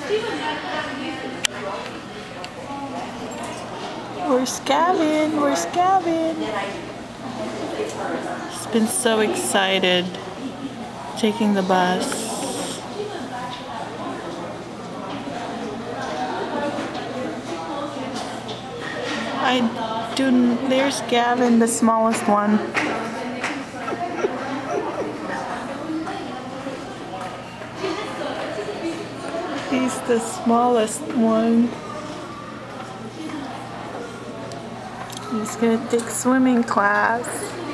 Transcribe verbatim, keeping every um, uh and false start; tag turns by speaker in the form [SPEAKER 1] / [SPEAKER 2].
[SPEAKER 1] Where's Gavin? Where's Gavin? He's been so excited taking the bus. I do. There's Gavin, the smallest one. He's the smallest one. He's gonna take swimming class.